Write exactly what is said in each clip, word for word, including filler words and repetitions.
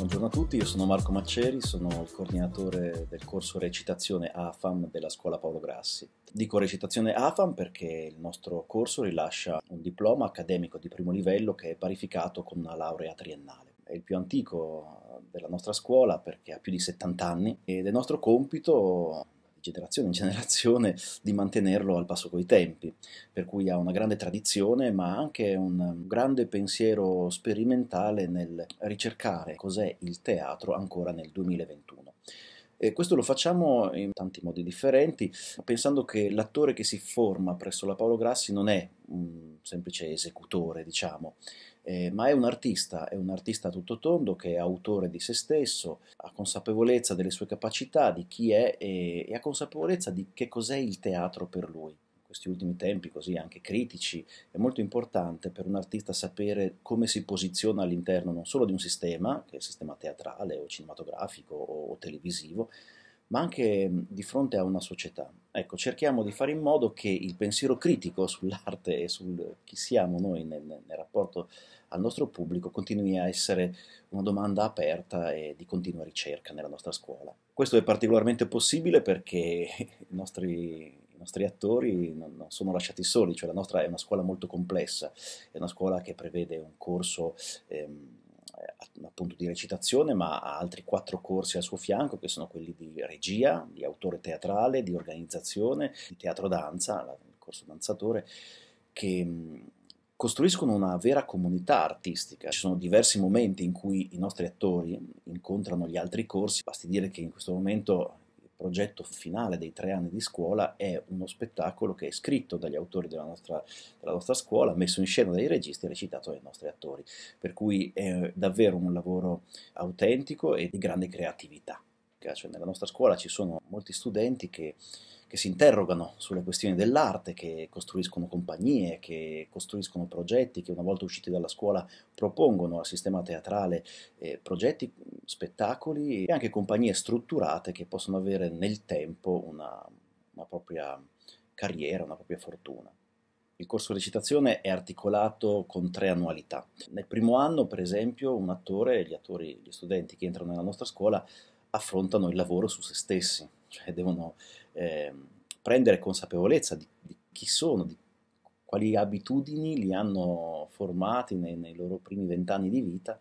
Buongiorno a tutti, io sono Marco Macceri, sono il coordinatore del corso recitazione A F A M della Scuola Paolo Grassi. Dico recitazione A F A M perché il nostro corso rilascia un diploma accademico di primo livello che è parificato con una laurea triennale. È il più antico della nostra scuola perché ha più di settanta anni ed è nostro compito, di generazione in generazione, di mantenerlo al passo coi tempi, per cui ha una grande tradizione ma anche un grande pensiero sperimentale nel ricercare cos'è il teatro ancora nel duemilaventuno. E questo lo facciamo in tanti modi differenti, pensando che l'attore che si forma presso la Paolo Grassi non è un semplice esecutore, diciamo, eh, ma è un artista, è un artista a tutto tondo che è autore di se stesso, ha consapevolezza delle sue capacità, di chi è e, e ha consapevolezza di che cos'è il teatro per lui. In questi ultimi tempi, così anche critici, è molto importante per un artista sapere come si posiziona all'interno non solo di un sistema, che è il sistema teatrale o cinematografico o, o televisivo, ma anche di fronte a una società. Ecco, cerchiamo di fare in modo che il pensiero critico sull'arte e su chi siamo noi nel, nel rapporto al nostro pubblico continui a essere una domanda aperta e di continua ricerca nella nostra scuola. Questo è particolarmente possibile perché i nostri, i nostri attori non, non sono lasciati soli, cioè la nostra è una scuola molto complessa, è una scuola che prevede un corso ehm, appunto di recitazione, ma ha altri quattro corsi al suo fianco che sono quelli di regia, di autore teatrale, di organizzazione, di teatro danza, il corso danzatore, che mh, costruiscono una vera comunità artistica. Ci sono diversi momenti in cui i nostri attori incontrano gli altri corsi, basti dire che in questo momento il progetto finale dei tre anni di scuola è uno spettacolo che è scritto dagli autori della nostra, della nostra scuola, messo in scena dai registi e recitato dai nostri attori, per cui è davvero un lavoro autentico e di grande creatività. Cioè, nella nostra scuola ci sono molti studenti che, che si interrogano sulle questioni dell'arte, che costruiscono compagnie, che costruiscono progetti, che una volta usciti dalla scuola propongono al sistema teatrale eh, progetti, spettacoli e anche compagnie strutturate che possono avere nel tempo una, una propria carriera, una propria fortuna. Il corso recitazione è articolato con tre annualità. Nel primo anno, per esempio, un attore, gli attori, gli studenti che entrano nella nostra scuola affrontano il lavoro su se stessi, cioè devono eh, prendere consapevolezza di, di chi sono, di quali abitudini li hanno formati nei, nei loro primi vent'anni di vita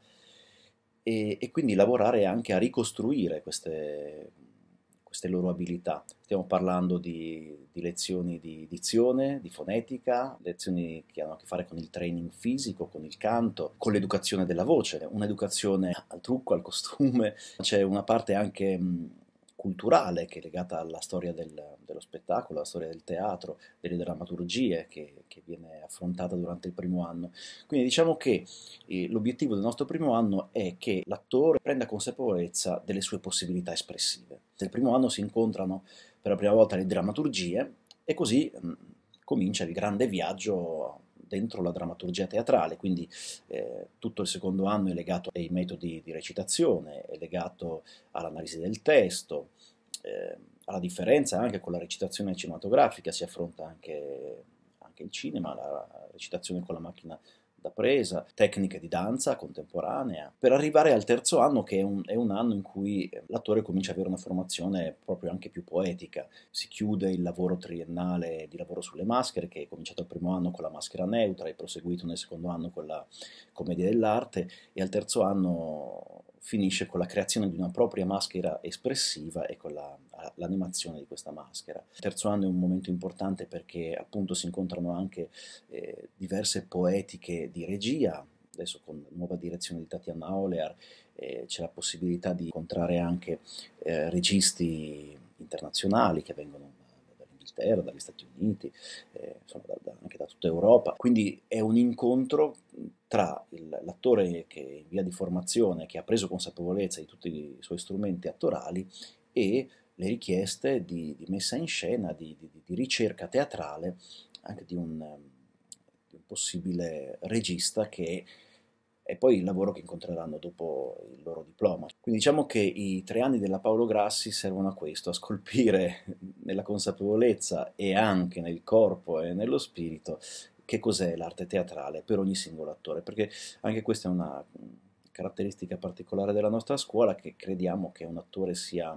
e, e quindi lavorare anche a ricostruire queste, queste loro abilità. Stiamo parlando di, di lezioni di dizione, di fonetica, lezioni che hanno a che fare con il training fisico, con il canto, con l'educazione della voce, un'educazione al trucco, al costume. C'è una parte anche mh, culturale che è legata alla storia del, dello spettacolo, alla storia del teatro, delle drammaturgie che, che viene affrontata durante il primo anno. Quindi diciamo che eh, l'obiettivo del nostro primo anno è che l'attore prenda consapevolezza delle sue possibilità espressive. Nel primo anno si incontrano per la prima volta le drammaturgie e così mh, comincia il grande viaggio dentro la drammaturgia teatrale, quindi eh, tutto il secondo anno è legato ai metodi di recitazione, è legato all'analisi del testo, eh, alla differenza anche con la recitazione cinematografica, si affronta anche, anche il cinema, la recitazione con la macchina da presa, tecniche di danza contemporanea, per arrivare al terzo anno che è un, è un anno in cui l'attore comincia ad avere una formazione proprio anche più poetica. Si chiude il lavoro triennale di lavoro sulle maschere che è cominciato il primo anno con la maschera neutra e proseguito nel secondo anno con la commedia dell'arte e al terzo anno finisce con la creazione di una propria maschera espressiva e con la, l'animazione di questa maschera. Il terzo anno è un momento importante perché appunto si incontrano anche eh, diverse poetiche di regia. Adesso con la nuova direzione di Tatiana Olear eh, c'è la possibilità di incontrare anche eh, registi internazionali che vengono dall'Inghilterra, dagli Stati Uniti, eh, insomma da, da, anche da tutta Europa. Quindi è un incontro tra l'attore che è in via di formazione, che ha preso consapevolezza di tutti i suoi strumenti attorali e le richieste di, di messa in scena, di, di, di ricerca teatrale, anche di un, di un possibile regista che è poi il lavoro che incontreranno dopo il loro diploma. Quindi diciamo che i tre anni della Paolo Grassi servono a questo, a scolpire nella consapevolezza e anche nel corpo e nello spirito che cos'è l'arte teatrale per ogni singolo attore, perché anche questa è una caratteristica particolare della nostra scuola, che crediamo che un attore sia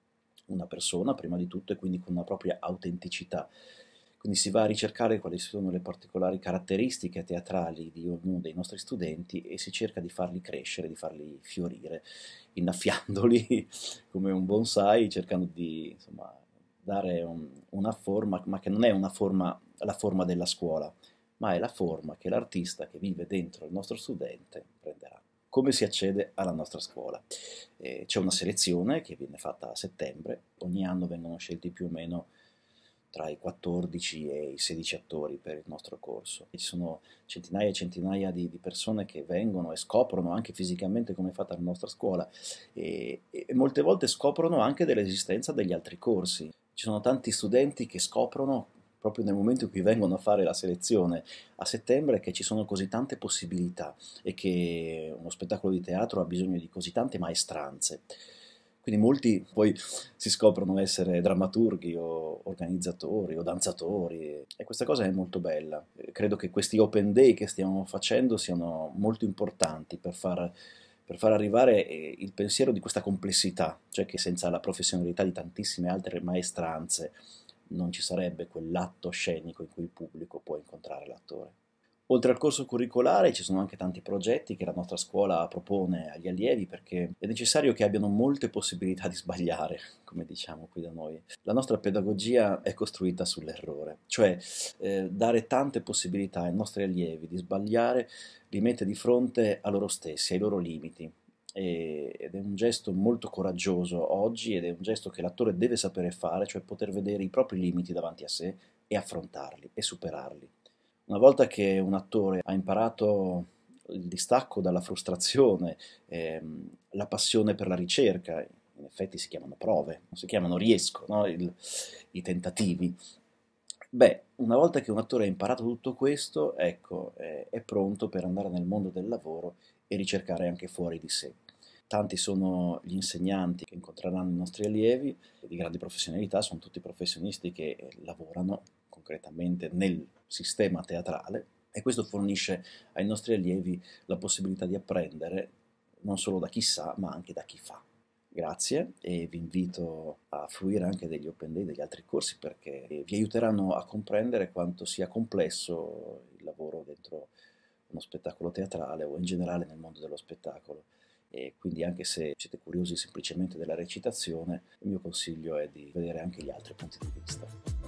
una persona prima di tutto e quindi con una propria autenticità. Quindi si va a ricercare quali sono le particolari caratteristiche teatrali di ognuno dei nostri studenti e si cerca di farli crescere, di farli fiorire, innaffiandoli come un bonsai, cercando di insomma, dare un, una forma, ma che non è una forma, la forma della scuola, ma è la forma che l'artista che vive dentro il nostro studente prenderà. Come si accede alla nostra scuola? Eh, c'è una selezione che viene fatta a settembre, ogni anno vengono scelti più o meno tra i quattordici e i sedici attori per il nostro corso. Ci sono centinaia e centinaia di, di persone che vengono e scoprono anche fisicamente come è fatta la nostra scuola e, e molte volte scoprono anche dell'esistenza degli altri corsi. Ci sono tanti studenti che scoprono proprio nel momento in cui vengono a fare la selezione a settembre che ci sono così tante possibilità e che uno spettacolo di teatro ha bisogno di così tante maestranze. Quindi molti poi si scoprono essere drammaturghi o organizzatori o danzatori e questa cosa è molto bella. Credo che questi open day che stiamo facendo siano molto importanti per far, per far arrivare il pensiero di questa complessità, cioè che senza la professionalità di tantissime altre maestranze non ci sarebbe quell'atto scenico in cui il pubblico può incontrare l'attore. Oltre al corso curricolare ci sono anche tanti progetti che la nostra scuola propone agli allievi perché è necessario che abbiano molte possibilità di sbagliare, come diciamo qui da noi. La nostra pedagogia è costruita sull'errore, cioè eh, dare tante possibilità ai nostri allievi di sbagliare li mette di fronte a loro stessi, ai loro limiti. Ed è un gesto molto coraggioso oggi ed è un gesto che l'attore deve sapere fare, cioè poter vedere i propri limiti davanti a sé e affrontarli e superarli. Una volta che un attore ha imparato il distacco dalla frustrazione, ehm, la passione per la ricerca, in effetti si chiamano prove, non si chiamano riesco, no? Il, i tentativi. Beh, una volta che un attore ha imparato tutto questo, ecco, eh, è pronto per andare nel mondo del lavoro e ricercare anche fuori di sé. Tanti sono gli insegnanti che incontreranno i nostri allievi, di grandi professionalità, sono tutti professionisti che lavorano concretamente nel sistema teatrale e questo fornisce ai nostri allievi la possibilità di apprendere non solo da chi sa, ma anche da chi fa. Grazie e vi invito a fruire anche degli open day, degli altri corsi perché vi aiuteranno a comprendere quanto sia complesso il lavoro dentro uno spettacolo teatrale o in generale nel mondo dello spettacolo. E quindi anche se siete curiosi semplicemente della recitazione, il mio consiglio è di vedere anche gli altri punti di vista.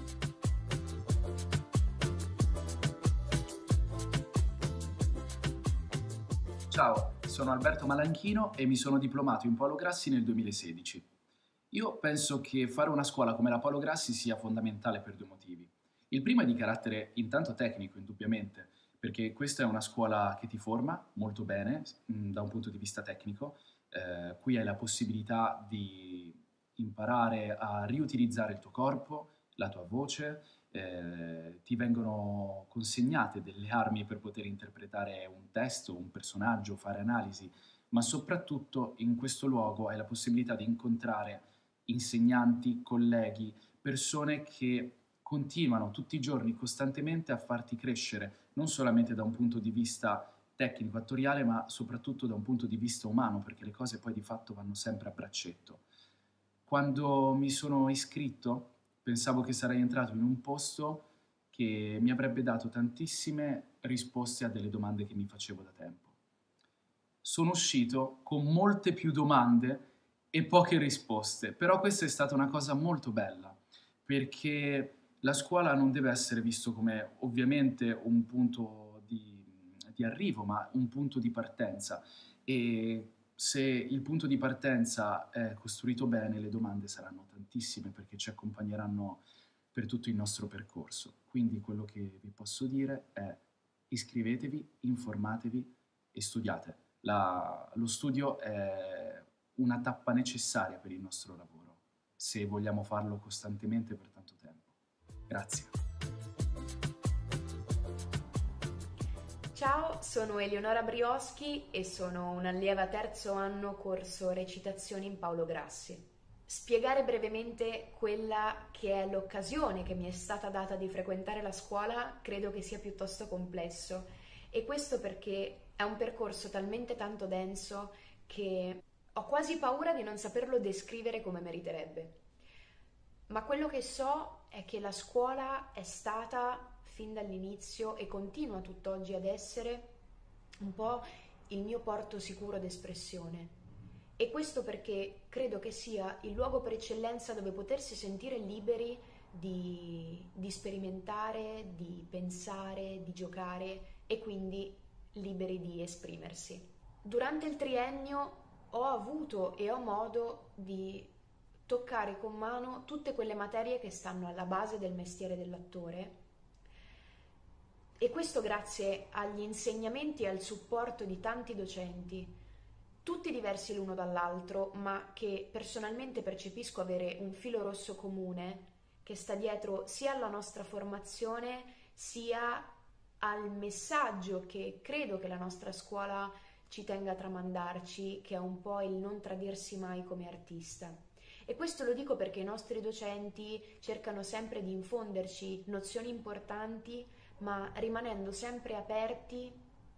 Ciao, sono Alberto Malanchino e mi sono diplomato in Paolo Grassi nel duemilasedici. Io penso che fare una scuola come la Paolo Grassi sia fondamentale per due motivi. Il primo è di carattere intanto tecnico, indubbiamente, perché questa è una scuola che ti forma molto bene mh, da un punto di vista tecnico. Eh, qui hai la possibilità di imparare a riutilizzare il tuo corpo, la tua voce, eh, ti vengono consegnate delle armi per poter interpretare un testo, un personaggio, fare analisi, ma soprattutto in questo luogo hai la possibilità di incontrare insegnanti, colleghi, persone che continuano tutti i giorni costantemente a farti crescere, non solamente da un punto di vista tecnico, attoriale, ma soprattutto da un punto di vista umano, perché le cose poi di fatto vanno sempre a braccetto. Quando mi sono iscritto, pensavo che sarei entrato in un posto che mi avrebbe dato tantissime risposte a delle domande che mi facevo da tempo. Sono uscito con molte più domande e poche risposte, però questa è stata una cosa molto bella, perché la scuola non deve essere visto come ovviamente un punto di, di arrivo, ma un punto di partenza. E se il punto di partenza è costruito bene, le domande saranno tantissime perché ci accompagneranno per tutto il nostro percorso. Quindi quello che vi posso dire è iscrivetevi, informatevi e studiate. La, lo studio è una tappa necessaria per il nostro lavoro, se vogliamo farlo costantemente per tanto tempo. Grazie. Ciao, sono Eleonora Brioschi e sono un'allieva terzo anno corso recitazione in Paolo Grassi. Spiegare brevemente quella che è l'occasione che mi è stata data di frequentare la scuola credo che sia piuttosto complesso, e questo perché È un percorso talmente tanto denso che ho quasi paura di non saperlo descrivere come meriterebbe. Ma quello che so è che la scuola è stata fin dall'inizio e continua tutt'oggi ad essere un po' il mio porto sicuro d'espressione. E questo perché credo che sia il luogo per eccellenza dove potersi sentire liberi di, di sperimentare, di pensare, di giocare e quindi liberi di esprimersi. Durante il triennio ho avuto e ho modo di toccare con mano tutte quelle materie che stanno alla base del mestiere dell'attore, e questo grazie agli insegnamenti e al supporto di tanti docenti, tutti diversi l'uno dall'altro, ma che personalmente percepisco avere un filo rosso comune che sta dietro sia alla nostra formazione sia al messaggio che credo che la nostra scuola ci tenga a tramandarci, che è un po' il non tradirsi mai come artista. E questo lo dico perché i nostri docenti cercano sempre di infonderci nozioni importanti, ma rimanendo sempre aperti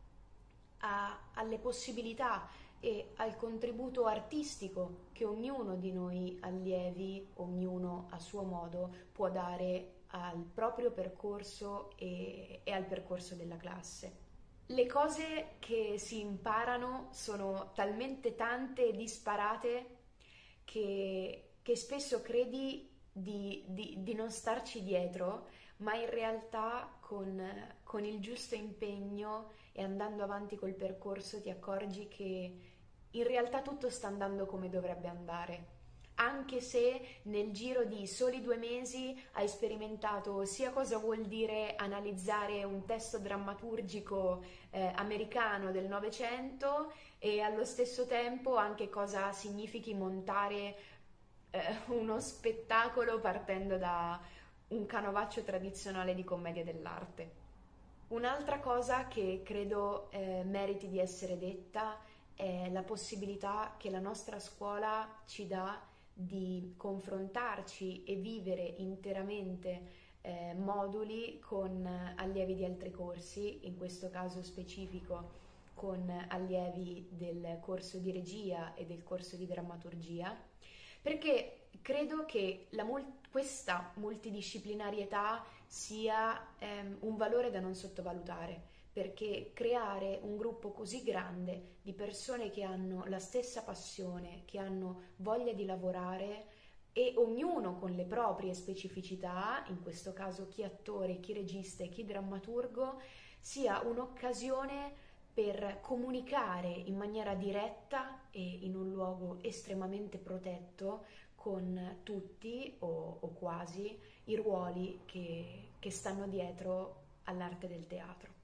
a, alle possibilità e al contributo artistico che ognuno di noi allievi, ognuno a suo modo, può dare al proprio percorso e, e al percorso della classe. Le cose che si imparano sono talmente tante e disparate che, che spesso credi di, di, di non starci dietro, ma in realtà con, con il giusto impegno e andando avanti col percorso ti accorgi che in realtà tutto sta andando come dovrebbe andare. Anche se nel giro di soli due mesi hai sperimentato sia cosa vuol dire analizzare un testo drammaturgico eh, americano del Novecento e allo stesso tempo anche cosa significhi montare eh, uno spettacolo partendo da un canovaccio tradizionale di commedia dell'arte. Un'altra cosa che credo eh, meriti di essere detta è la possibilità che la nostra scuola ci dà di confrontarci e vivere interamente eh, moduli con allievi di altri corsi, in questo caso specifico con allievi del corso di regia e del corso di drammaturgia, perché credo che la mul- questa multidisciplinarietà sia ehm, un valore da non sottovalutare, perché creare un gruppo così grande di persone che hanno la stessa passione, che hanno voglia di lavorare e ognuno con le proprie specificità, in questo caso chi attore, chi regista e chi drammaturgo, sia un'occasione per comunicare in maniera diretta e in un luogo estremamente protetto con tutti o, o quasi i ruoli che, che stanno dietro all'arte del teatro.